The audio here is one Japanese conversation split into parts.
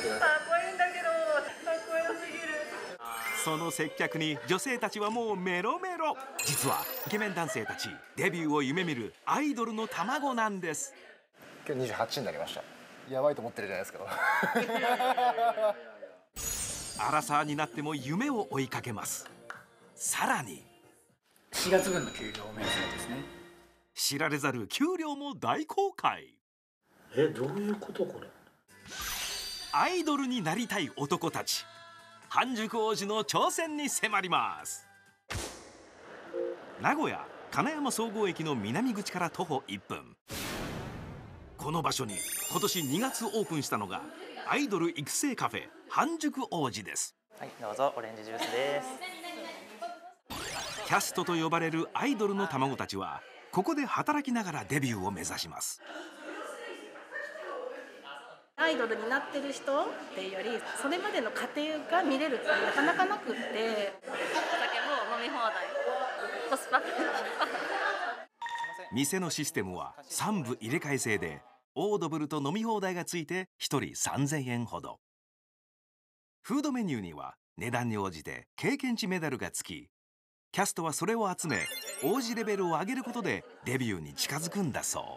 めてください。 かっこいいんだけど、かっこよすぎる。 その接客に女性たちはもうメロメロ。実はイケメン男性たちデビューを夢見るアイドルの卵なんです。 今日28になりました。やばいと思ってるじゃないですか。 アラサーになっても夢を追いかけます。さらに 4月分の給料明細ですね。 知られざる給料も大公開。 どういうことこれ。 アイドルになりたい男たち、半熟王子の挑戦に迫ります。名古屋金山総合駅の南口から徒歩1分。この場所に今年2月オープンしたのがアイドル育成カフェ半熟王子です。 はい、どうぞオレンジジュースです。 キャストと呼ばれるアイドルの卵たちはここで働きながらデビューを目指します。 アイドルになってる人っていうより、それまでの過程が見れるってなかなかなくって、お酒も飲み放題、コスパ店のシステムは3部入れ替え制で、オードブルと飲み放題がついて1人3000円ほど。フードメニューには値段に応じて経験値メダルがつき、キャストはそれを集め王子レベルを上げることでデビューに近づくんだそう。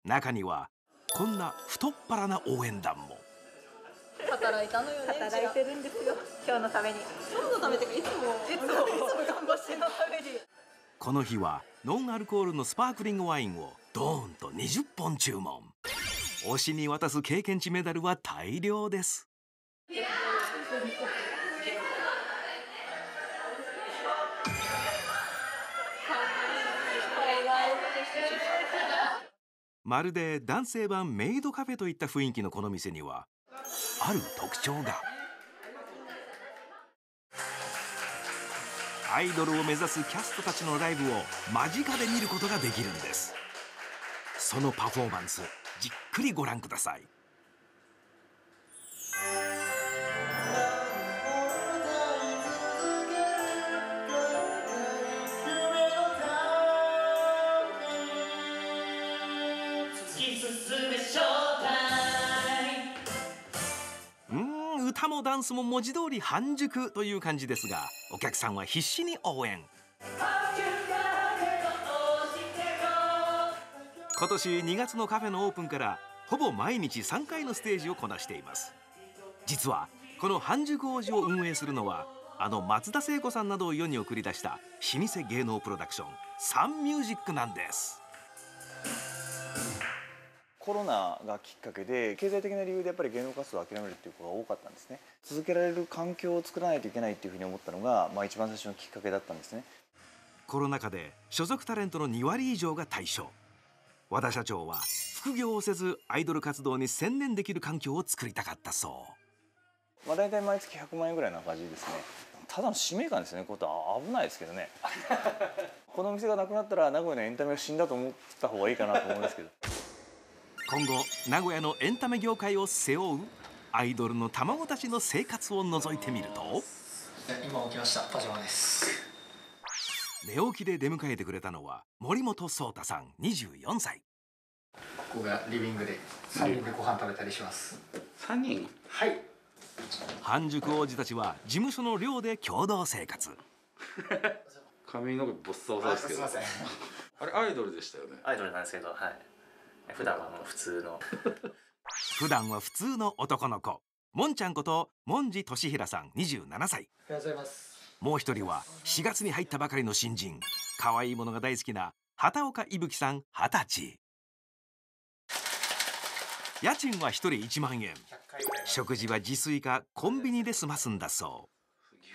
中にはこんな太っ腹な応援団も。 働いたのよね。働いてるんですよ、今日のために。今日のためってか、いつも頑張ってのために。 この日はノンアルコールのスパークリングワインをドーンと20本注文。推しに渡す経験値メダルは大量です。まるで男性版メイドカフェといった雰囲気のこの店にはある特徴が。アイドルを目指すキャストたちのライブを間近で見ることができるんです。そのパフォーマンス、じっくりご覧ください。歌もダンスも文字通り半熟という感じですが、お客さんは必死に応援。今年2月のカフェのオープンからほぼ毎日3回のステージをこなしています。実はこの半熟王子を運営するのはあの松田聖子さんなどを世に送り出した老舗芸能プロダクションサンミュージックなんです。 コロナがきっかけで経済的な理由でやっぱり芸能活動を諦めるっていう子が多かったんですね。続けられる環境を作らないといけないっていうふうに思ったのが、一番最初のきっかけだったんですね。 コロナ禍で所属タレントの2割以上が退所。和田社長は副業をせずアイドル活動に専念できる環境を作りたかったそう。 大体毎月100万円ぐらいの赤字ですね。ただの使命感ですね。ことは危ないですけどねこの店がなくなったら名古屋のエンタメが死んだと思った方がいいかなと思うんですけど今後名古屋のエンタメ業界を背負うアイドルの卵たちの生活を覗いてみると、 今起きました。パジャマです。 寝起きで出迎えてくれたのは森本壮太さん24歳。 ここがリビングで3人でご飯食べたりします。 3人。 はい。 半熟王子たちは事務所の寮で共同生活髪の毛ボッサボサですけど。 すいません。 あれアイドルでしたよね。 アイドルなんですけど、はい。普段はもう普通の。 普段は普通の男の子、もんちゃんこと門司俊平さん27歳。 おはようございます。 もう一人は4月に入ったばかりの新人、可愛いものが大好きな畑岡いぶきさん20歳。家賃は1人1万円。食事は自炊かコンビニで済ますんだそう。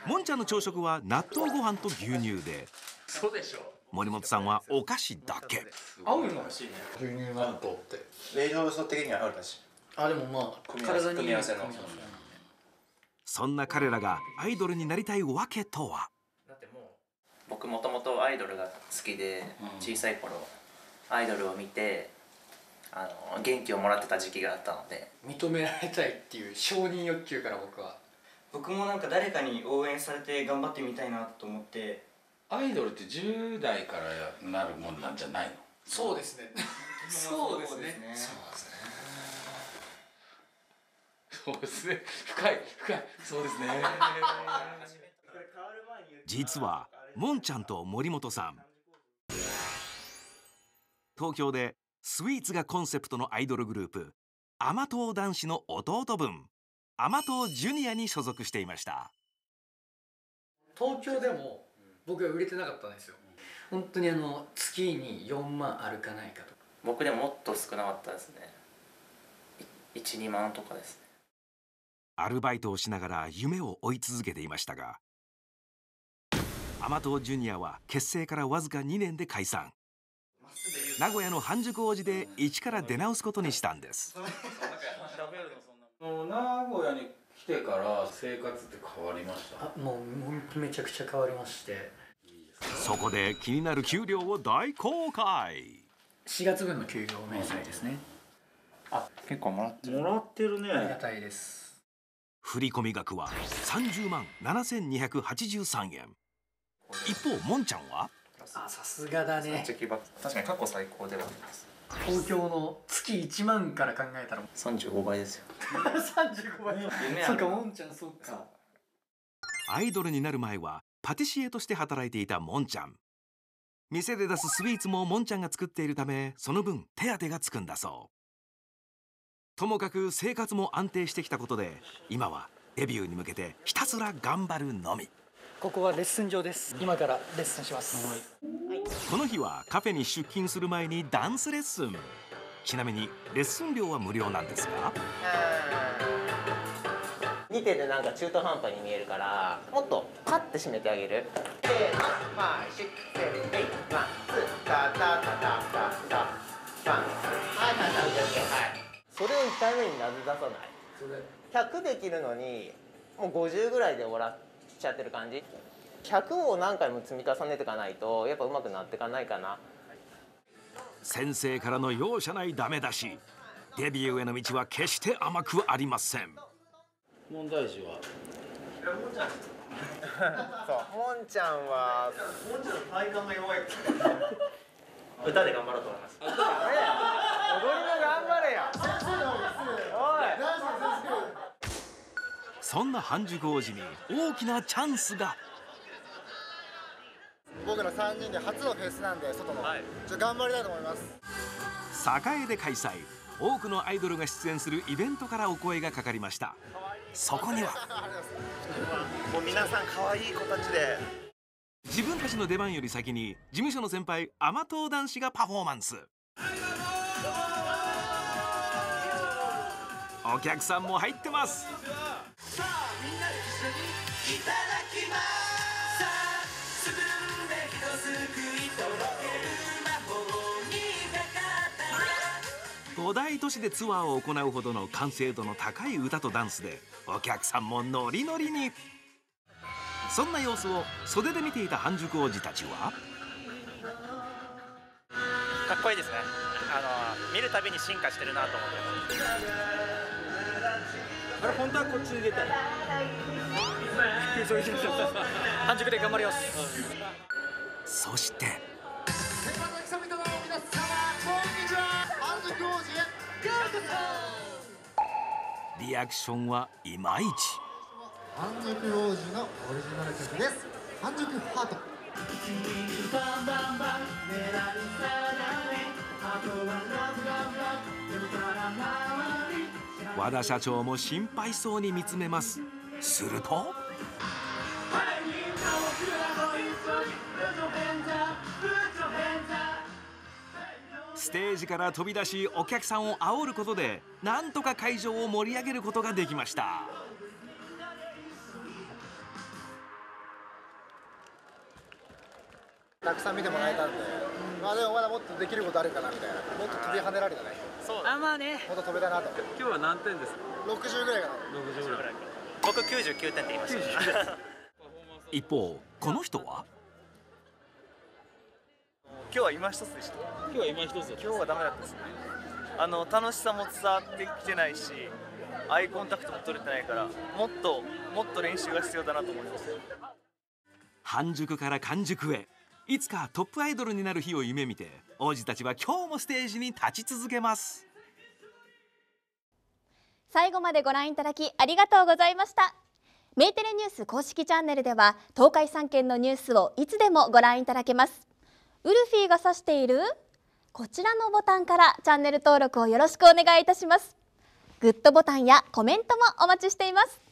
もんちゃんの朝食は納豆ご飯と牛乳で、 そうでしょう。 森本さんはお菓子だけ。 合うの欲しいね。牛乳納豆って。 栄養素的には合うらしい。 でも体に組み合わせの。 そんな彼らがアイドルになりたいわけとは。 だってもう僕もともとアイドルが好きで、小さい頃アイドルを見て元気をもらってた時期があったので、 認められたいっていう承認欲求から僕もなんか誰かに応援されて頑張ってみたいなと思って。 アイドルって10代からなるもんなんじゃないの？ そうですね。そうですね。 そうですね。深いそうですね。 実はもんちゃんと森本さん、東京でスイーツがコンセプトのアイドルグループ甘党男子の弟分甘党ジュニアに所属していました。 東京でも僕は売れてなかったんですよ。本当に月に4万あるかないかと。 僕でももっと少なかったですね。1、2万とかですね。 アルバイトをしながら夢を追い続けていましたが、甘党ジュニアは結成からわずか2年で解散。名古屋の半熟王子で一から出直すことにしたんです。 もう名古屋に来てから生活って変わりました？ もうめちゃくちゃ変わりまして、 そこで気になる給料を大公開。 4月分の給料明細ですね。 結構もらってるね。 ありがたいです。 振込額は30万7283円。一方もんちゃんはさすがだね。 確かに過去最高ではあります。 東京の月1万から考えたら 35倍ですよ。 35倍。そうか、もんちゃん、そうか。 アイドルになる前はパティシエとして働いていたもんちゃん。店で出すスイーツももんちゃんが作っているため、その分手当がつくんだそう。ともかく生活も安定してきたことで、今はデビューに向けてひたすら頑張るのみ。 ここはレッスン場です。今からレッスンします。 この日はカフェに出勤する前にダンスレッスン。ちなみにレッスン料は無料なんですが、 見ててなんか中途半端に見えるから、もっとカッて締めてあげる。せーの、5、6、7、8、ワン、ツー、タタタタタタ、ワン、はい、それを1回目になぜ出さない？100できるのにもう50ぐらいで終わらしちゃってる感じ。100を何回も積み重ねていかないとやっぱ上手くなっていかないかな。 先生からの容赦ないダメ出し。デビューへの道は決して甘くありません。 問題児はそうもんちゃんはもんちゃんの体幹が弱い。 歌で頑張ろうと思います。 踊りも頑張れや。おい。 そんな半熟王子に大きなチャンスが。 僕ら3人で初のフェスなんで、外の、ちょっと頑張りたいと思います。 栄で開催。多くのアイドルが出演するイベントからお声がかかりました。そこにはもう皆さん可愛い子たちで、 自分たちの出番より先に事務所の先輩甘党男子がパフォーマンス。お客さんも入ってます。 さあみんなで一緒にいただきます。さあすぐでひとすくい届ける魔法にかかった 5大都市でツアーを行うほどの完成度の高い歌とダンスでお客さんもノリノリに。そんな様子を袖で見ていた半熟王子たちは、 かっこいいですね。見るたびに進化してるなと思ってます。 あれ本当はこっちに出たい。半熟で頑張ります。 そしてリアクションはいまいち。 半熟王子のオリジナル曲です。半熟ハート。 和田社長も心配そうに見つめます。するとステージから飛び出しお客さんを煽ることでなんとか会場を盛り上げることができました。 たくさん見てもらえたんで、まあでもまだもっとできることあるかなみたいな。もっと飛び跳ねられたね。 そうまあね。 もっと飛べたなと。 今日は何点ですか 60ぐらいかな。 60ぐらい。 僕99点って言いました。 一方この人は今日は今一つでした。 今日は今一つ。 今日はダメだったですね。楽しさも伝わってきてないし、アイコンタクトも取れてないから、もっと練習が必要だなと思います。 半熟から完熟へ、いつかトップアイドルになる日を夢見て王子たちは今日もステージに立ち続けます。 最後までご覧いただきありがとうございました。メイテレニュース公式チャンネルでは東海3県のニュースをいつでもご覧いただけます。ウルフィーが指しているこちらのボタンからチャンネル登録をよろしくお願いいたします。グッドボタンやコメントもお待ちしています。